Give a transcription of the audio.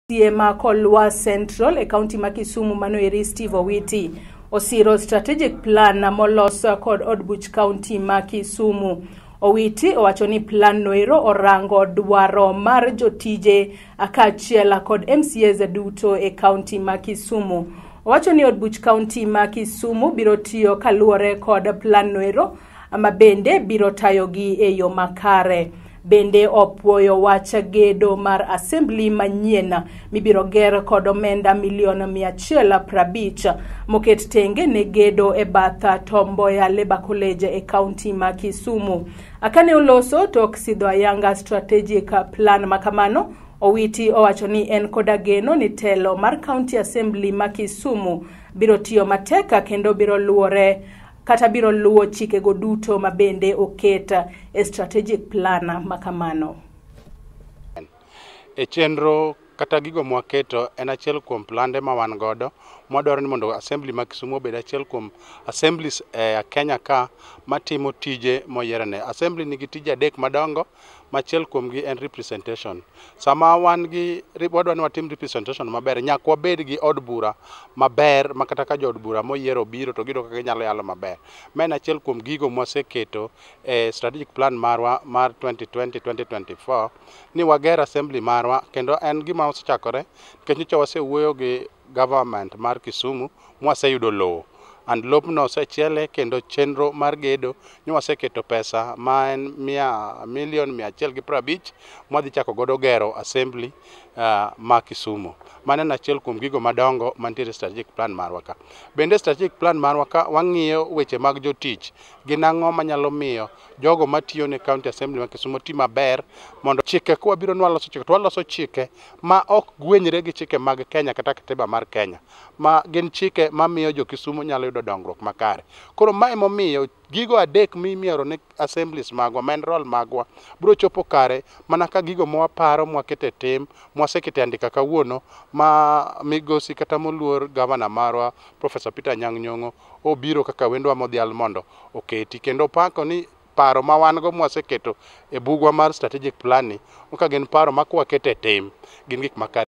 ma Kolwa Central e kaunti ma Kisumu manoeri Steve Owiti osiro strategic plan molos kod od buch kaunti ma Kisumu. Owiti owacho ni plan noero orango dwaro mar jotije akachiel kod MCAs duto e kaunti ma Kisumu. Owacho ni od buch kaunti ma Kisumu biro tiyo kaluwore kod plan noero ama bende biro tayogi e yo makare. Bende opuoyo wach gedo mar assembly manyien mibiro ger kod omenda milion 150 moket tenge ne gedo e batha Tombo ya Labour College e kaunti ma Kisumu. Akane uloso tok sidho ayanga strategic plan makamano, Owiti owacho ni en koda geno ni telo mar county assembly ma Kisumu biro tiyo mateka kendo biro luwo chike go duto mabende oketa e strategic plan makamano. E chenro kata gigo mwaketo en achiel kuom plande ma wan godo mwadwaro ni mondo assembly ma Kisumu obed achiel kuom assemblies Kenya ka matimo tije moyierane. Assembly nigi tije adek madongo, machiel kuom gi en representation. Sama wadwa ni watim representation maber, nyaka wabed gi od bura maber makata ka jo od bura moyiero biro to gido kaka ginyalo yalo maber. Men achiel kuom gigo mwaseketo e strategic plan marwa mar 2020-2024 ni wager assembly marwa, kendo en gima osechakore nikech nyocha wasewuoyo gi government mar Kisumu mwaseyudo lowo and lobno osechiele, kendo chenro mar gedo ni waseketo pesa ma en milion 150 mwadhi chako godo gero assembly ma Kisumu. Mane en achiel kuom gigo madongo mantiere strategic plan marwa ka. Bende strategic plan marwa ka wang'iyo weche mag jotich, gin ang'o manyalo miyo jogo matiyo ne county assembly ma Kisumu ti maber, mondo chike kwa biro nwaloso chike to waloso chike ma ok gwenyre gi chike mag Kenya kata katiba mar Kenya, ma gin chike mamiyo jo Kisumu nyalo yudo dongruok makare. Koro ma emomiyo gigo adek mimiero ne assemblies magwa, main role magwa, biro chopo kare mana ka gigo mwaparo mwakete tim, mwasekete andika kawuono, ma migosi kata moluor governor marwa Professor Peter Anyang' Nyong'o obiro kaka wendwa modhial mondo oketi, kendo pako ni paro ma wan go mwaseketo e bugwa mar strategic plan ni, ka gin paro ma kwakete tim, gin gik makare.